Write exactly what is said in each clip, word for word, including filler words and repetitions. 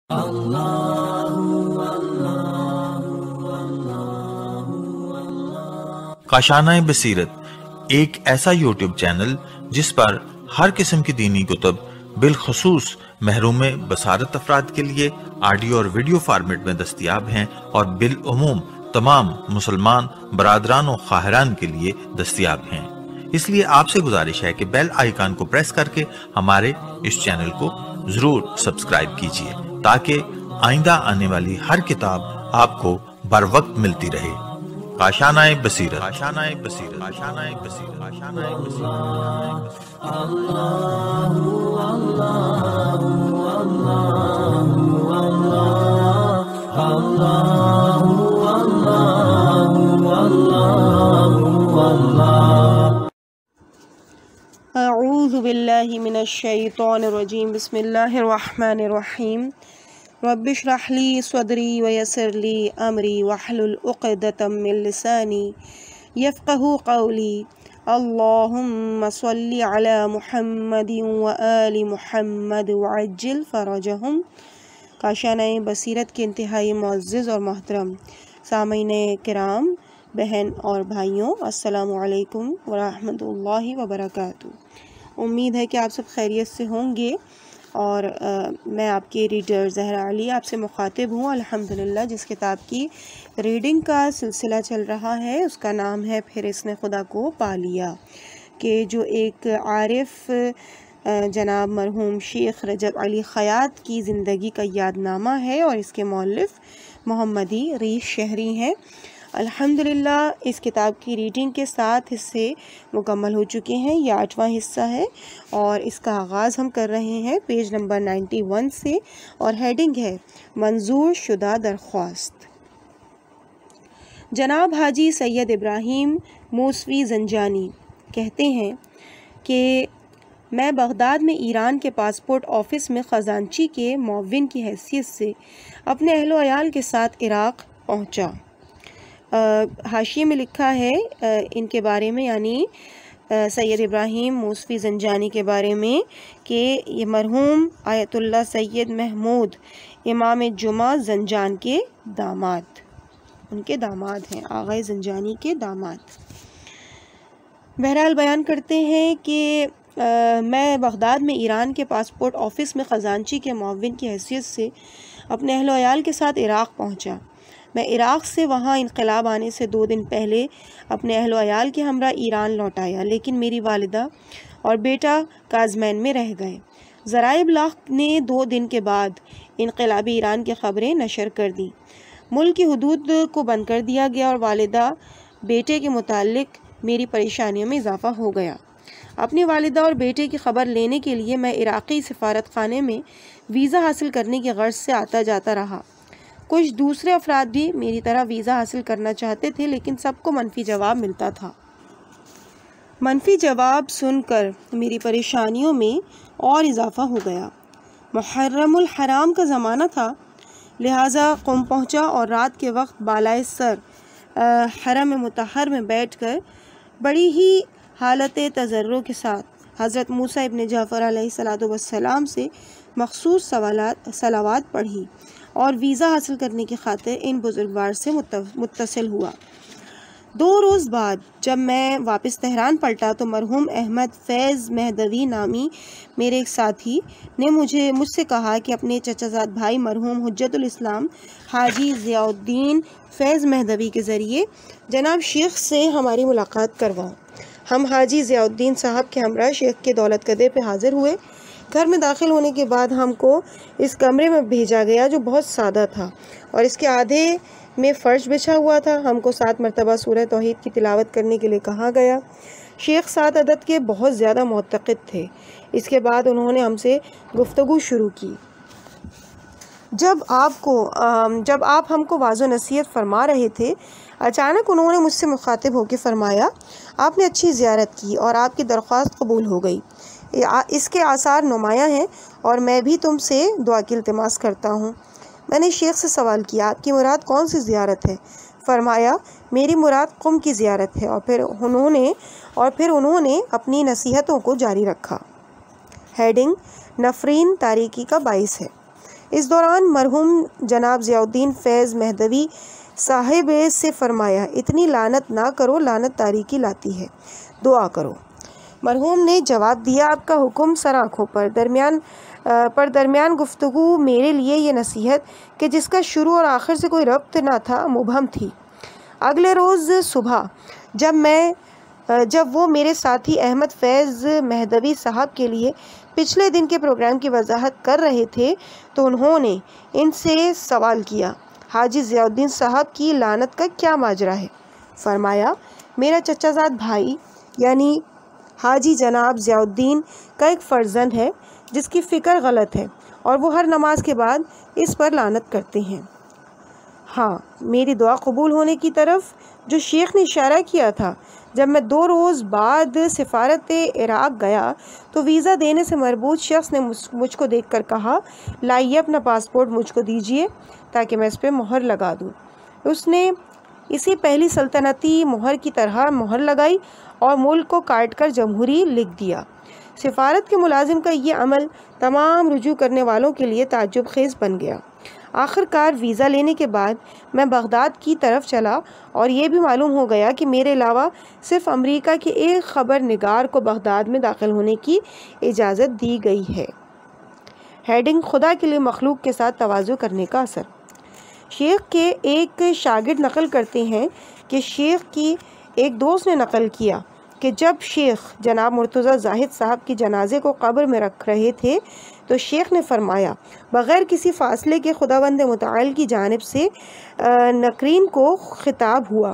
काशानाए बसीरत एक ऐसा YouTube channel जिस पर हर किस्म की दीनी कुतुब बिलखसूस महरूम बसारत अफराद के लिए ऑडियो और वीडियो फॉर्मेट में दस्तयाब हैं और बिलउमूम तमाम मुसलमान बरादरान और ख़ाहिरान के लिए दस्तयाब हैं। इसलिए आपसे गुजारिश है कि बेल आइकन को प्रेस करके हमारे इस चैनल को जरूर सब्सक्राइब कीजिए ताकि आइंदा आने वाली हर किताब आपको बर वक्त मिलती रहे। काशानाए बसीरत काशानाए बसीरत काशानाए बसीरत काशानाए बसीरत। अऊज़ु बिल्लाहि मिनश शैतानिर रजीम बिस्मिल्लाहिर रहमानिर रहीम रब्बिश्रह ली सदरी व यस्सिर ली अमरी वहलुल उक़दतम मिन लिसानी यफ़क़हू क़ौली अल्लाहुम्मा सल्लि अला मुहम्मदिन व आलि मुहम्मद वअज्जिल फ़रजहुम। काशानाए बसीरत के इंतहाई मुअज़्ज़ज़ और मोहतरम सामीने किराम, बहन और भाइयों, अस्सलामु अलैकुम व रहमतुल्लाहि व बरकातुहू। उम्मीद है कि आप सब खैरियत से होंगे और आ, मैं आपकी रीडर ज़हरा अली आपसे मुखातिब हूँ। अल्हम्दुलिल्लाह जिस किताब की रीडिंग का सिलसिला चल रहा है उसका नाम है फिर इसने खुदा को पा लिया, कि जो एक आरिफ जनाब मरहूम शेख रजब अली ख़यात की ज़िंदगी का यादनामा है और इसके मौलिफ़ मोहम्मदी रीश शहरी हैं। अल्हम्दुलिल्लाह इस किताब की रीडिंग के सात हिस्से मुकम्मल हो चुके हैं। ये आठवां हिस्सा है और इसका आगाज़ हम कर रहे हैं पेज नंबर इक्यानवे से और हेडिंग है मंजूर शुदा दरख्वास्त। जनाब हाजी सैयद इब्राहिम मूसवी ज़ंजानी कहते हैं कि मैं बगदाद में ईरान के पासपोर्ट ऑफ़िस में ख़जानची के मुअव्विन की हैसियत से अपने अहलो अयाल के साथ इराक़ पहुँचा। हाशिए में लिखा है आ, इनके बारे में, यानी सैयद इब्राहिम मूसवी ज़ंजानी के बारे में, कि ये मरहूम आयतुल्लाह सैयद महमूद इमाम जुमा ज़ंजान के दामाद, उनके दामाद हैं, आग़ाए ज़ंजानी के दामाद। बहरहाल बयान करते हैं कि आ, मैं बगदाद में ईरान के पासपोर्ट ऑफ़िस में ख़जानची के मुअव्विन की हैसियत से अपने अहलो अयाल के साथ इराक़ पहुँचा। मैं इराक़ से वहाँ इनक़लाब आने से दो दिन पहले अपने अहलो अयाल के हमरा ईरान लौट आया, लेकिन मेरी वालिदा और बेटा काज़मैन में रह गए। ज़राए इब्लाग़ ने दो दिन के बाद इनक़लाबी ईरान की ख़बरें नशर कर दी। मुल्क की हुदूद को बंद कर दिया गया और वालिदा बेटे के मुताल्लिक़ मेरी परेशानियों में इजाफ़ा हो गया। अपनी वालिदा और बेटे की ख़बर लेने के लिए मैं इराक़ी सफ़ारत ख़ाने में वीज़ा हासिल करने की गर्ज़ से आता जाता रहा। कुछ दूसरे अफराद भी मेरी तरह वीज़ा हासिल करना चाहते थे, लेकिन सबको मनफी जवाब मिलता था। मनफी जवाब सुनकर मेरी परेशानियों में और इजाफ़ा हो गया। मुहर्रमुल हराम का ज़माना था, लिहाजा क़ुम पहुँचा और रात के वक्त बालाए सर हरम मुतहर में बैठकर बड़ी ही हालत तज़र्रुर के साथ हज़रत मूसा इब्न जाफ़र अलैहिस्सलातु वस्सलाम से मख़सूस सवालात सलावात पढ़ी और वीज़ा हासिल करने की खातिर इन बुज़ुर्गवार से मुत्तसिल हुआ। दो रोज़ बाद जब मैं वापस तेहरान पलटा तो मरहूम अहमद फैज़ महदवी नामी मेरे एक साथी ने मुझे मुझसे कहा कि अपने चचाज़ाद भाई मरहूम हुज्जतुल इस्लाम हाजी ज़ियाउद्दीन फैज़ महदवी के ज़रिए जनाब शेख से हमारी मुलाकात करवाओ। हम हाजी ज़ियाउद्दीन साहब के हमरा शेख के दौलत कदे पे हाज़िर हुए। घर में दाखिल होने के बाद हमको इस कमरे में भेजा गया जो बहुत सादा था और इसके आधे में फ़र्श बिछा हुआ था। हमको सात मरतबा सूरह तौहीद की तिलावत करने के लिए कहा गया। शेख सात अदद के बहुत ज़्यादा मुअत्तक़िद थे। इसके बाद उन्होंने हमसे गुफ्तगू शुरू की। जब आपको जब आप हमको वाज़ो नसीहत फरमा रहे थे, अचानक उन्होंने मुझसे मुखातिब होकर फ़रमाया, आपने अच्छी ज़ियारत की और आपकी दरख्वास्त कबूल हो गई। इसके आसार नुमायाँ हैं और मैं भी तुमसे दुआ की इल्तिमास करता हूँ। मैंने शेख से सवाल किया, आपकी मुराद कौन सी ज़ियारत है? फरमाया, मेरी मुराद क़ुम की ज़ियारत है। और फिर उन्होंने और फिर उन्होंने अपनी नसीहतों को जारी रखा। हेडिंग नफरीन तारीकी का बाइस है। اس دوران مرحوم جناب ضیاء الدین فیض مہدوی صاحب سے فرمایا، اتنی لعنت نہ کرو، لعنت تاریکی لاتی ہے، دعا کرو۔ مرحوم نے جواب دیا، آپ کا حکم سر آنکھوں پر۔ درمیان پر درمیان گفتگو میرے لیے یہ نصیحت کہ جس کا شروع اور آخر سے کوئی ربط نہ تھا مبہم تھی۔ اگلے روز صبح جب میں جب وہ میرے ساتھی احمد فیض مہدوی صاحب کے لیے پچھلے دن کے پروگرام کی وضاحت کر رہے تھے تو انہوں نے ان سے سوال کیا، حاجی ضیاء الدین صاحب کی لعنت کا کیا ماجرا ہے؟ فرمایا، میرا چچا زاد بھائی یعنی حاجی جناب ضیاء الدین کا ایک فرزند ہے جس کی فکر غلط ہے اور وہ ہر نماز کے بعد اس پر لعنت کرتے ہیں۔ ہاں، میری دعا قبول ہونے کی طرف جو شیخ نے اشارہ کیا تھا، جب میں دو روز بعد سفارت عراق گیا تو ویزا دینے سے مربوط شخص نے مجھ کو دیکھ کر کہا، لائیے اپنا پاسپورٹ مجھ کو دیجیے تاکہ میں اس پہ مہر لگا دوں۔ اس نے اسی پہلی سلطنتی مہر کی طرح مہر لگائی اور ملک کو کاٹ کر جمہوری لکھ دیا۔ سفارت کے ملازم کا یہ عمل تمام رجوع کرنے والوں کے لیے تعجب خیز بن گیا۔ آخر کار ویزا لینے کے بعد میں بغداد کی طرف چلا اور یہ بھی معلوم ہو گیا کہ میرے علاوہ صرف امریکہ کے ایک خبر نگار کو بغداد میں داخل ہونے کی اجازت دی گئی ہے۔ ہیڈنگ، خدا کے لیے مخلوق کے ساتھ تواضع کرنے کا اثر۔ شیخ کے ایک شاگرد نقل کرتے ہیں کہ شیخ کی ایک دوست نے نقل کیا کہ جب شیخ جناب مرتضیٰ زاہد صاحب کی جنازے کو قبر میں رکھ رہے تھے تو شیخ نے فرمایا، بغیر کسی فاصلے کے خداوند متعال کی جانب سے نقرین کو خطاب ہوا،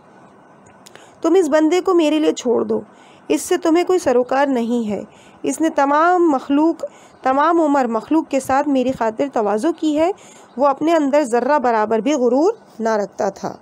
تم اس بندے کو میرے لیے چھوڑ دو، اس سے تمہیں کوئی سروکار نہیں ہے، اس نے تمام مخلوق تمام عمر مخلوق کے ساتھ میری خاطر تواضع کی ہے، وہ اپنے اندر ذرہ برابر بھی غرور نہ رکھتا تھا۔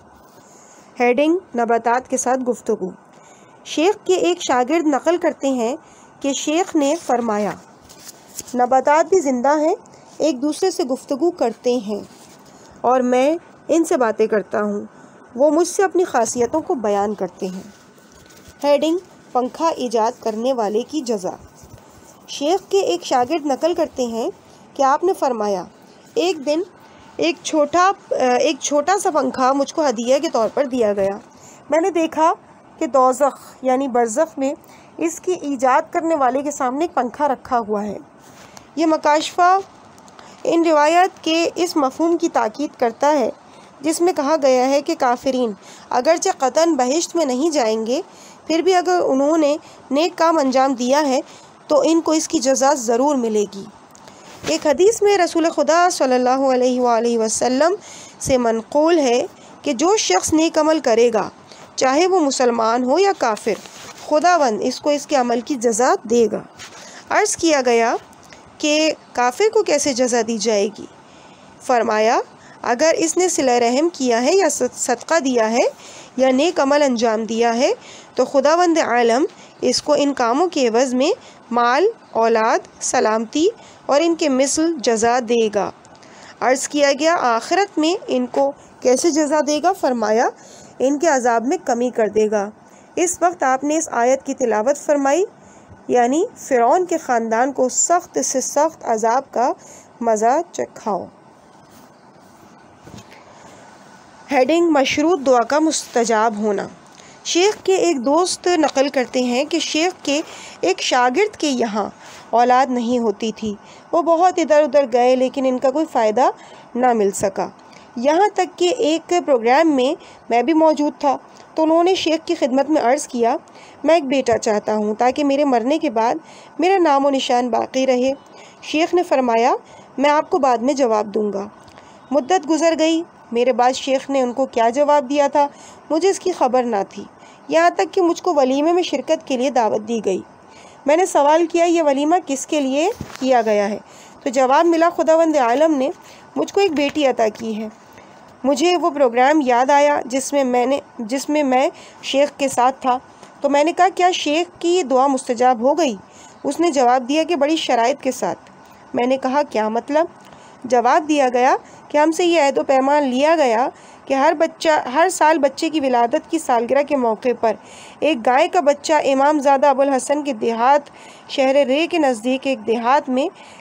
ہیڈنگ، نباتات کے ساتھ گفتگو۔ شیخ کے ایک شاگرد نقل کرتے ہیں کہ شیخ نے فرمایا، نباتات بھی زندہ ہیں، ایک دوسرے سے گفتگو کرتے ہیں اور میں ان سے باتیں کرتا ہوں، وہ مجھ سے اپنی خاصیتوں کو بیان کرتے ہیں۔ ہیڈنگ، پنکھا ایجاد کرنے والے کی جزا۔ شیخ کے ایک شاگرد نقل کرتے ہیں کہ آپ نے فرمایا، ایک دن ایک چھوٹا ایک چھوٹا سا پنکھا مجھ کو ہدیہ کے طور پر دیا گیا۔ میں نے دیکھا کہ دوزخ یعنی برزخ میں اس کی ایجاد کرنے والے کے سامنے ایک پنکھا رکھا ہوا ہے۔ یہ مکاشفہ ان روایات کے اس مفہوم کی تاکید کرتا ہے جس میں کہا گیا ہے کہ کافرین اگرچہ قطعاً بہشت میں نہیں جائیں گے، پھر بھی اگر انہوں نے نیک کام انجام دیا ہے تو ان کو اس کی جزا ضرور ملے گی۔ ایک حدیث میں رسول خدا صلی اللہ علیہ وآلہ وسلم سے منقول ہے کہ جو شخص نیک عمل کرے گا، چاہے وہ مسلمان ہو یا کافر، خداوند اس کو اس کے عمل کی جزا دے گا۔ عرض کیا گیا کہ کافر کو کیسے جزا دی جائے گی؟ فرمایا، اگر اس نے صلہ رحم کیا ہے یا صدقہ دیا ہے یا نیک عمل انجام دیا ہے تو خداوند عالم اس کو ان کاموں کے عوض میں مال، اولاد، سلامتی اور ان کے مثل جزا دے گا۔ عرض کیا گیا، آخرت میں ان کو کیسے جزا دے گا؟ فرمایا، ان کے عذاب میں کمی کر دے گا۔ اس وقت آپ نے اس آیت کی تلاوت فرمائی، یعنی فرعون کے خاندان کو سخت سے سخت عذاب کا مزہ چکھاؤ۔ ہیڈنگ، مشروط دعا کا مستجاب ہونا۔ شیخ کے ایک دوست نقل کرتے ہیں کہ شیخ کے ایک شاگرد کے یہاں اولاد نہیں ہوتی تھی، وہ بہت ادھر ادھر گئے لیکن ان کا کوئی فائدہ نہ مل سکا، یہاں تک کہ ایک پروگرام میں میں بھی موجود تھا تو انہوں نے شیخ کی خدمت میں عرض کیا، میں ایک بیٹا چاہتا ہوں تاکہ میرے مرنے کے بعد میرا نام و نشان باقی رہے۔ شیخ نے فرمایا، میں آپ کو بعد میں جواب دوں گا۔ مدت گزر گئی، میرے بعد شیخ نے ان کو کیا جواب دیا تھا مجھے اس کی خبر نہ تھی، یہاں تک کہ مجھ کو ولیمے میں شرکت کے لیے دعوت دی گئی۔ میں نے سوال کیا، یہ ولیمہ کس کے لیے کیا گیا ہے؟ تو جواب ملا، خداوند عالم نے مجھ کو ایک بیٹی عطا کی ہے۔ مجھے وہ پروگرام یاد آیا جس میں میں نے جس میں میں شیخ کے ساتھ تھا، تو میں نے کہا، کیا شیخ کی دعا مستجاب ہو گئی؟ اس نے جواب دیا کہ بڑی شرائط کے ساتھ۔ میں نے کہا، کیا مطلب؟ جواب دیا گیا کہ ہم سے یہ عہد و پیمان لیا گیا کہ ہر بچہ ہر سال بچے کی ولادت کی سالگرہ کے موقع پر ایک گائے کا بچہ امام زادہ ابو الحسن کے دیہات شہر رے کے نزدیک ایک دیہات میں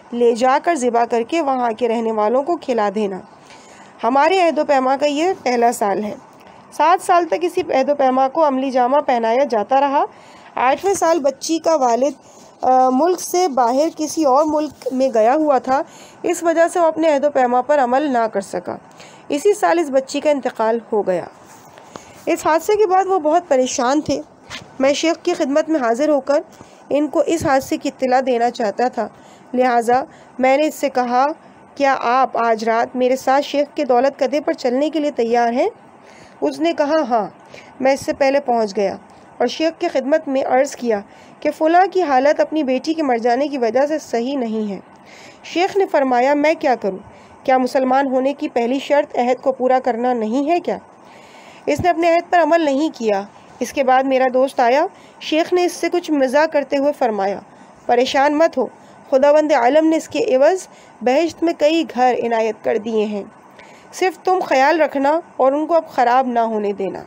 لے جا کر ذبح کر کے وہاں کے رہنے والوں کو کھلا دینا۔ ہمارے عہد و پیما کا یہ پہلا سال ہے۔ سات سال تک اسی عہد و پیما کو عملی جامہ پہنایا جاتا رہا۔ آٹھویں سال بچی کا والد ملک سے باہر کسی اور ملک میں گیا ہوا تھا، اس وجہ سے وہ اپنے عہد و پیما پر عمل نہ کر سکا۔ اسی سال اس بچی کا انتقال ہو گیا۔ اس حادثے کے بعد وہ بہت پریشان تھے۔ میں شیخ کی خدمت میں حاضر ہو کر ان کو اس حادثے کی اطلاع دینا چاہتا تھا، لہٰذا میں نے اس سے کہا، کیا آپ آج رات میرے ساتھ شیخ کے دولت کدے پر چلنے کے لیے تیار ہیں؟ اس نے کہا ہاں۔ میں اس سے پہلے پہنچ گیا اور شیخ کی خدمت میں عرض کیا کہ فلاں کی حالت اپنی بیٹی کے مر جانے کی وجہ سے صحیح نہیں ہے۔ شیخ نے فرمایا، میں کیا کروں؟ کیا مسلمان ہونے کی پہلی شرط عہد کو پورا کرنا نہیں ہے کیا؟ اس نے اپنے عہد پر عمل نہیں کیا۔ اس کے بعد میرا دوست آیا۔ شیخ نے اس سے کچھ مزاح کرتے ہوئے فرمایا، پریشان مت ہو، خداوند عالم نے اس کے عوض بہشت میں کئی گھر عنایت کر دیے ہیں، صرف تم خیال رکھنا اور ان کو اب خراب نہ ہونے دینا۔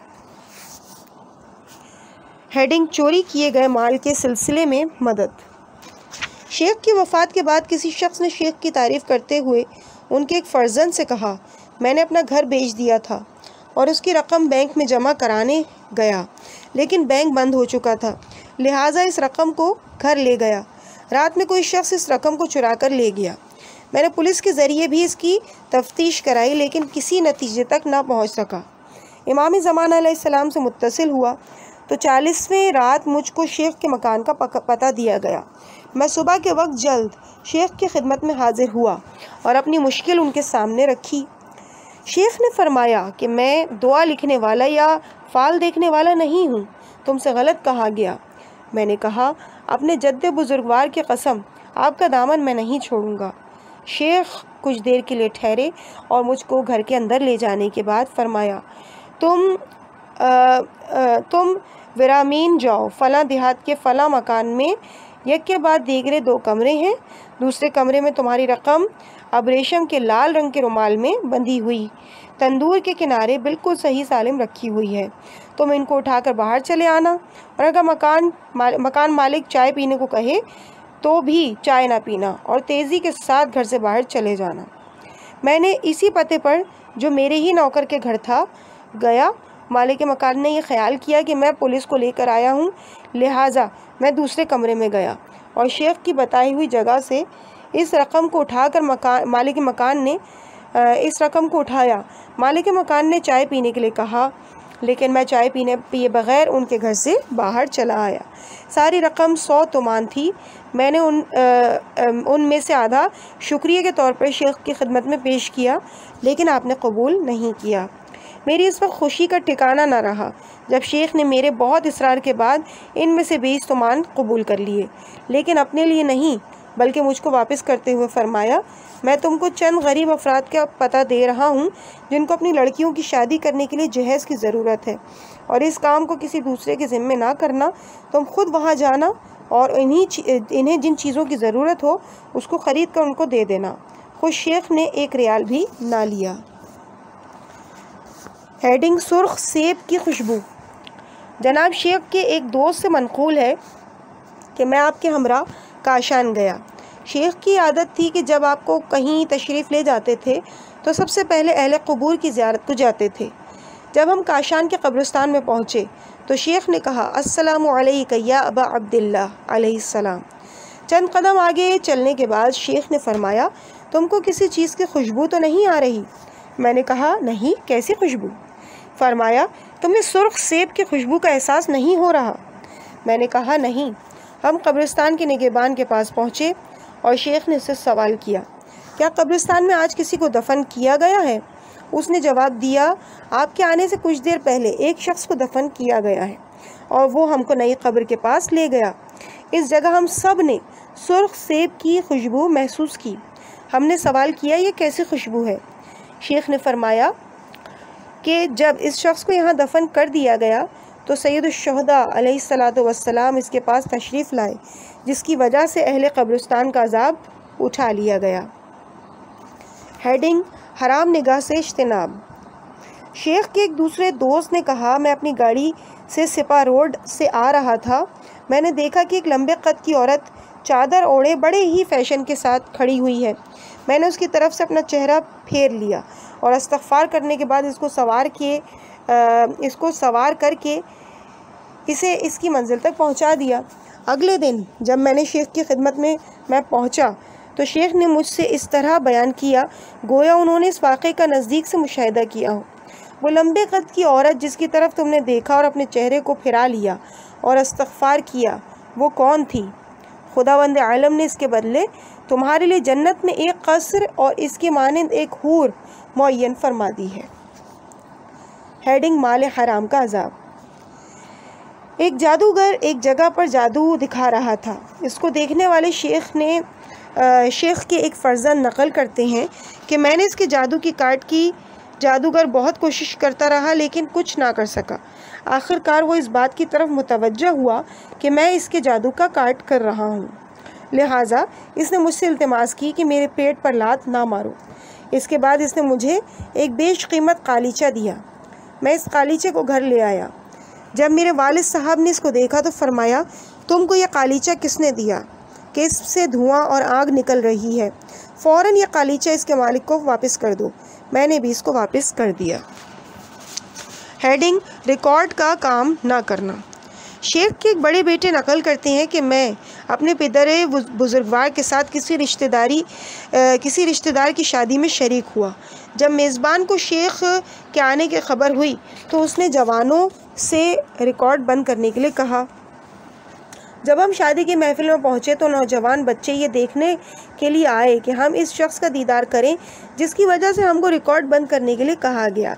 ہیڈنگ، چوری کیے گئے مال کے سلسلے میں مدد۔ شیخ کی وفات کے بعد کسی شخص نے شیخ کی تعریف کرتے ہوئے ان کے ایک فرزند سے کہا، میں نے اپنا گھر بیچ دیا تھا اور اس کی رقم بینک میں جمع کرانے گیا، لیکن بینک بند ہو چکا تھا، لہٰذا اس رقم کو گھر لے گیا۔ رات میں کوئی شخص اس رقم کو چرا کر لے گیا۔ میں نے پولیس کے ذریعے بھی اس کی تفتیش کرائی، لیکن کسی نتیجے تک نہ پہنچ سکا۔ امام زمانہ علیہ السلام سے متصل ہوا تو چالیسویں رات مجھ کو شیخ کے مکان کا پتہ دیا گیا۔ میں صبح کے وقت جلد شیخ کی خدمت میں حاضر ہوا اور اپنی مشکل ان کے سامنے رکھی۔ شیخ نے فرمایا کہ میں دعا لکھنے والا یا فال دیکھنے والا نہیں ہوں، تم سے غلط کہا گیا۔ میں نے کہا، اپنے جد بزرگوار کی قسم، آپ کا دامن میں نہیں چھوڑوں گا۔ شیخ کچھ دیر کے لیے ٹھہرے اور مجھ کو گھر کے اندر لے جانے کے بعد فرمایا، تم آ, آ, تم ورامین جاؤ، فلاں دیہات کے فلاں مکان میں یک کے بعد دیگرے دو کمرے ہیں، دوسرے کمرے میں تمہاری رقم اب ریشم کے لال رنگ کے رومال میں بندھی ہوئی تندور کے کنارے بالکل صحیح سالم رکھی ہوئی ہے، تم ان کو اٹھا کر باہر چلے آنا، اور اگر مکان مکان مالک چائے پینے کو کہے تو بھی چائے نہ پینا اور تیزی کے ساتھ گھر سے باہر چلے جانا۔ میں نے اسی پتے پر جو میرے ہی نوکر کے گھر تھا گیا۔ مالک مکان نے یہ خیال کیا کہ میں پولیس کو لے کر آیا ہوں، لہٰذا میں دوسرے کمرے میں گیا اور شیخ کی بتائی ہوئی جگہ سے اس رقم کو اٹھا کر مکان مالک مکان نے اس رقم کو اٹھایا۔ مالک مکان نے چائے پینے کے لیے کہا، لیکن میں چائے پینے پیے بغیر ان کے گھر سے باہر چلا آیا۔ ساری رقم سو تومان تھی۔ میں نے ان ان میں سے آدھا شکریہ کے طور پر شیخ کی خدمت میں پیش کیا، لیکن آپ نے قبول نہیں کیا۔ میری اس وقت خوشی کا ٹھکانہ نہ رہا جب شیخ نے میرے بہت اصرار کے بعد ان میں سے بیس تومان قبول کر لیے، لیکن اپنے لیے نہیں بلکہ مجھ کو واپس کرتے ہوئے فرمایا، میں تم کو چند غریب افراد کا پتہ دے رہا ہوں جن کو اپنی لڑکیوں کی شادی کرنے کے لیے جہیز کی ضرورت ہے، اور اس کام کو کسی دوسرے کے ذمے نہ کرنا، تم خود وہاں جانا اور انہیں انہیں جن چیزوں کی ضرورت ہو اس کو خرید کر ان کو دے دینا۔ خود شیخ نے ایک ریال بھی نہ لیا۔ ہیڈنگ، سرخ سیب کی خوشبو۔ جناب شیخ کے ایک دوست سے منقول ہے کہ میں آپ کے ہمراہ کاشان گیا۔ شیخ کی عادت تھی کہ جب آپ کو کہیں تشریف لے جاتے تھے تو سب سے پہلے اہل قبور کی زیارت کو جاتے تھے۔ جب ہم کاشان کے قبرستان میں پہنچے تو شیخ نے کہا، السلام علیک یا ابا عبداللہ علیہ السلام۔ چند قدم آگے چلنے کے بعد شیخ نے فرمایا، تم کو کسی چیز کی خوشبو تو نہیں آ رہی؟ میں نے کہا، نہیں، کیسی خوشبو؟ فرمایا، تمہیں سرخ سیب کی خوشبو کا احساس نہیں ہو رہا؟ میں نے کہا، نہیں۔ ہم قبرستان کے نگہبان کے پاس پہنچے اور شیخ نے اس سے سوال کیا، کیا قبرستان میں آج کسی کو دفن کیا گیا ہے؟ اس نے جواب دیا، آپ کے آنے سے کچھ دیر پہلے ایک شخص کو دفن کیا گیا ہے اور وہ ہم کو نئی قبر کے پاس لے گیا۔ اس جگہ ہم سب نے سرخ سیب کی خوشبو محسوس کی۔ ہم نے سوال کیا، یہ کیسی خوشبو ہے؟ شیخ نے فرمایا کہ جب اس شخص کو یہاں دفن کر دیا گیا تو سید الشہداء علیہ الصلاۃ والسلام اس کے پاس تشریف لائے، جس کی وجہ سے اہل قبرستان کا عذاب اٹھا لیا گیا۔ ہیڈنگ، حرام نگاہ سے اجتناب۔ شیخ کے ایک دوسرے دوست نے کہا، میں اپنی گاڑی سے سپا روڈ سے آ رہا تھا، میں نے دیکھا کہ ایک لمبے قد کی عورت چادر اوڑھے بڑے ہی فیشن کے ساتھ کھڑی ہوئی ہے۔ میں نے اس کی طرف سے اپنا چہرہ پھیر لیا اور استغفار کرنے کے بعد اس کو سوار کیے اس کو سوار کر کے اسے اس کی منزل تک پہنچا دیا۔ اگلے دن جب میں نے شیخ کی خدمت میں میں پہنچا تو شیخ نے مجھ سے اس طرح بیان کیا گویا انہوں نے اس واقعے کا نزدیک سے مشاہدہ کیا ہو۔ وہ لمبے قد کی عورت جس کی طرف تم نے دیکھا اور اپنے چہرے کو پھرا لیا اور استغفار کیا، وہ کون تھی؟ خداوند عالم نے اس کے بدلے تمہارے لیے جنت میں ایک قصر اور اس کے مانند ایک حور معین فرما دی ہے۔ ہیڈنگ مال حرام کا عذاب۔ ایک جادوگر ایک جگہ پر جادو دکھا رہا تھا۔ اس کو دیکھنے والے شیخ نے شیخ کے ایک فرزند نقل کرتے ہیں کہ میں نے اس کے جادو کی کاٹ کی۔ جادوگر بہت کوشش کرتا رہا لیکن کچھ نہ کر سکا۔ آخر کار وہ اس بات کی طرف متوجہ ہوا کہ میں اس کے جادو کا کاٹ کر رہا ہوں، لہٰذا اس نے مجھ سے التماس کی کہ میرے پیٹ پر لات نہ مارو۔ اس کے بعد اس نے مجھے ایک بیش قیمت قالیچہ دیا۔ میں اس قالیچے کو گھر لے آیا۔ جب میرے والد صاحب نے اس کو دیکھا تو فرمایا، تم کو یہ قالیچہ کس نے دیا کہ اس سے دھواں اور آگ نکل رہی ہے؟ فوراً یہ قالیچہ اس کے مالک کو واپس کر دو۔ میں نے بھی اس کو واپس کر دیا۔ ہیڈنگ ریکارڈ کا کام نہ کرنا۔ شیخ کے ایک بڑے بیٹے نقل کرتے ہیں کہ میں اپنے پدر بزرگوار کے ساتھ کسی رشتہ داری کسی رشتہ دار کی شادی میں شریک ہوا۔ جب میزبان کو شیخ کے آنے کی خبر ہوئی تو اس نے جوانوں سے ریکارڈ بند کرنے کے لیے کہا۔ جب ہم شادی کی محفل میں پہنچے تو نوجوان بچے یہ دیکھنے کے لیے آئے کہ ہم اس شخص کا دیدار کریں جس کی وجہ سے ہم کو ریکارڈ بند کرنے کے لیے کہا گیا۔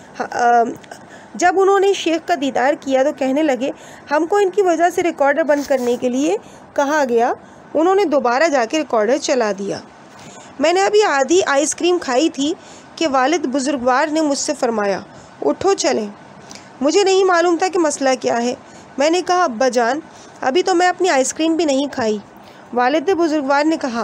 جب انہوں نے شیخ کا دیدار کیا تو کہنے لگے، ہم کو ان کی وجہ سے ریکارڈر بند کرنے کے لیے کہا گیا۔ انہوں نے دوبارہ جا کے ریکارڈر چلا دیا۔ میں نے ابھی آدھی آئس کریم کھائی تھی کہ والد بزرگوار نے مجھ سے فرمایا، اٹھو چلیں۔ مجھے نہیں معلوم تھا کہ مسئلہ کیا ہے۔ میں نے کہا، ابا جان، ابھی تو میں اپنی آئس کریم بھی نہیں کھائی۔ والد بزرگوار نے کہا،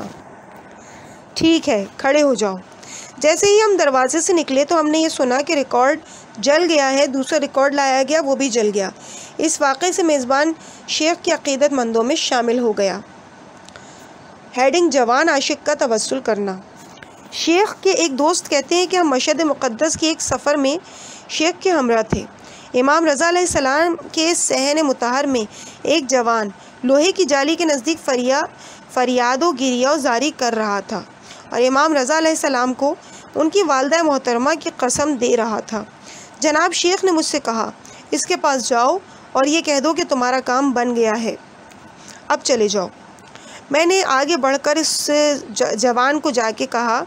ٹھیک ہے، کھڑے ہو جاؤ۔ جیسے ہی ہم دروازے سے نکلے تو ہم نے یہ سنا کہ ریکارڈ جل گیا ہے۔ دوسرا ریکارڈ لایا گیا، وہ بھی جل گیا۔ اس واقعے سے میزبان شیخ کی عقیدت مندوں میں شامل ہو گیا۔ ہیڈنگ جوان عاشق کا توسل کرنا۔ شیخ کے ایک دوست کہتے ہیں کہ ہم مشہد مقدس کے ایک سفر میں شیخ کے ہمراہ تھے۔ امام رضا علیہ السلام کے صحن مطہر میں ایک جوان لوہے کی جالی کے نزدیک فریاد و گریہ زاری کر رہا تھا اور امام رضا علیہ السلام کو ان کی والدہ محترمہ کی قسم دے رہا تھا۔ جناب شیخ نے مجھ سے کہا، اس کے پاس جاؤ اور یہ کہہ دو کہ تمہارا کام بن گیا ہے، اب چلے جاؤ۔ میں نے آگے بڑھ کر اس جوان کو جا کے کہا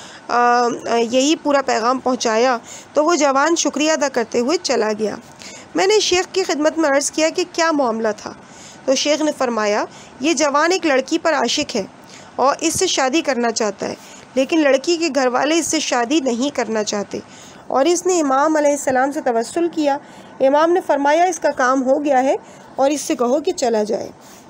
یہی پورا پیغام پہنچایا تو وہ جوان شکریہ ادا کرتے ہوئے چلا گیا۔ میں نے شیخ کی خدمت میں عرض کیا کہ کیا معاملہ تھا؟ تو شیخ نے فرمایا، یہ جوان ایک لڑکی پر عاشق ہے اور اس سے شادی کرنا چاہتا ہے، لیکن لڑکی کے گھر والے اس سے شادی نہیں کرنا چاہتے اور اس نے امام علیہ السلام سے توسل کیا۔ امام نے فرمایا، اس کا کام ہو گیا ہے اور اس سے کہو کہ چلا جائے۔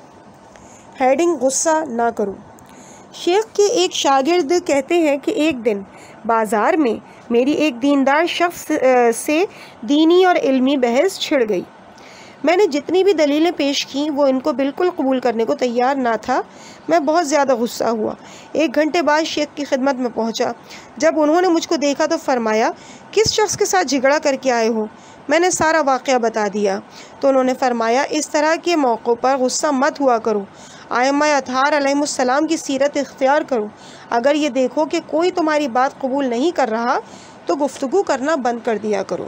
ہیڈنگ غصہ نہ کرو۔ شیخ کے ایک شاگرد کہتے ہیں کہ ایک دن بازار میں میری ایک دیندار شخص سے دینی اور علمی بحث چھڑ گئی۔ میں نے جتنی بھی دلیلیں پیش کیں وہ ان کو بالکل قبول کرنے کو تیار نہ تھا۔ میں بہت زیادہ غصہ ہوا۔ ایک گھنٹے بعد شیخ کی خدمت میں پہنچا۔ جب انہوں نے مجھ کو دیکھا تو فرمایا، کس شخص کے ساتھ جھگڑا کر کے آئے ہو؟ میں نے سارا واقعہ بتا دیا تو انہوں نے فرمایا، اس طرح کے موقعوں پر غصہ مت ہوا کرو، ائمہ اطہار علیہ السلام کی سیرت اختیار کرو۔ اگر یہ دیکھو کہ کوئی تمہاری بات قبول نہیں کر رہا تو گفتگو کرنا بند کر دیا کرو۔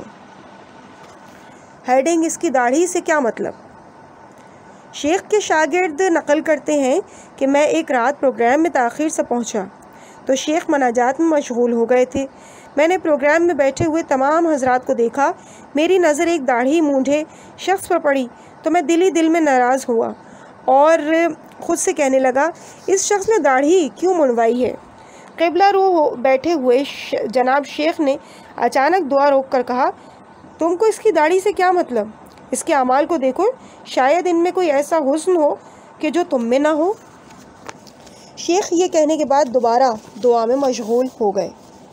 ہیڈنگ اس کی داڑھی سے کیا مطلب؟ شیخ کے شاگرد نقل کرتے ہیں کہ میں ایک رات پروگرام میں تاخیر سے پہنچا تو شیخ مناجات میں مشغول ہو گئے تھے۔ میں نے پروگرام میں بیٹھے ہوئے تمام حضرات کو دیکھا۔ میری نظر ایک داڑھی مونڈھے شخص پر پڑی تو میں دل ہی دل میں ناراض ہوا اور خود سے کہنے لگا، اس شخص نے داڑھی کیوں منڈوائی ہے؟ قبلہ رو بیٹھے ہوئے جناب شیخ نے اچانک دعا روک کر کہا، تم کو اس کی داڑھی سے کیا مطلب؟ اس کے اعمال کو دیکھو، شاید ان میں کوئی ایسا حسن ہو کہ جو تم میں نہ ہو۔ شیخ یہ کہنے کے بعد دوبارہ دعا میں مشغول ہو گئے۔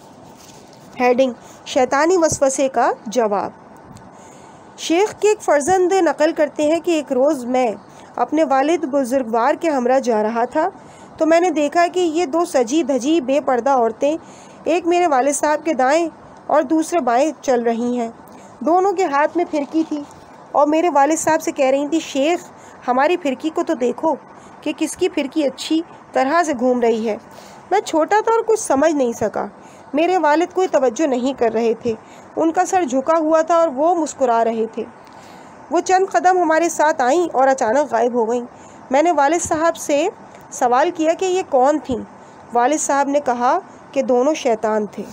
ہیڈنگ شیطانی وسوسے کا جواب۔ شیخ کے ایک فرزند نقل کرتے ہیں کہ ایک روز میں اپنے والد بزرگوار کے ہمراہ جا رہا تھا تو میں نے دیکھا کہ یہ دو سجی دھجی بے پردہ عورتیں ایک میرے والد صاحب کے دائیں اور دوسرے بائیں چل رہی ہیں۔ دونوں کے ہاتھ میں پھرکی تھی اور میرے والد صاحب سے کہہ رہی تھی، شیخ ہماری پھرکی کو تو دیکھو کہ کس کی پھرکی اچھی طرح سے گھوم رہی ہے۔ میں چھوٹا تھا اور کچھ سمجھ نہیں سکا۔ میرے والد کوئی توجہ نہیں کر رہے تھے، ان کا سر جھکا ہوا تھا اور وہ مسکرا رہے تھے۔ وہ چند قدم ہمارے ساتھ آئیں اور اچانک غائب ہو گئیں۔ میں نے والد صاحب سے سوال کیا کہ یہ کون تھیں؟ والد صاحب نے کہا کہ دونوں شیطان تھے۔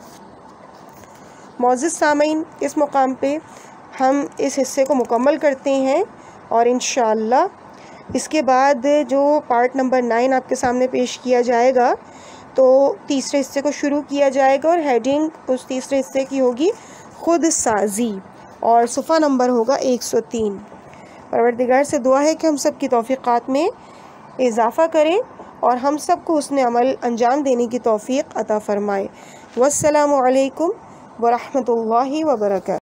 معزز سامعین، اس مقام پہ ہم اس حصے کو مکمل کرتے ہیں اور انشاءاللہ اس کے بعد جو پارٹ نمبر نائن آپ کے سامنے پیش کیا جائے گا تو تیسرے حصے کو شروع کیا جائے گا اور ہیڈنگ اس تیسرے حصے کی ہوگی خود سازی اور صفحہ نمبر ہوگا ایک سو تین۔ پروردگار سے دعا ہے کہ ہم سب کی توفیقات میں اضافہ کریں اور ہم سب کو حسن عمل انجام دینے کی توفیق عطا فرمائے۔ والسلام علیکم ورحمۃ اللہ وبرکاتہ۔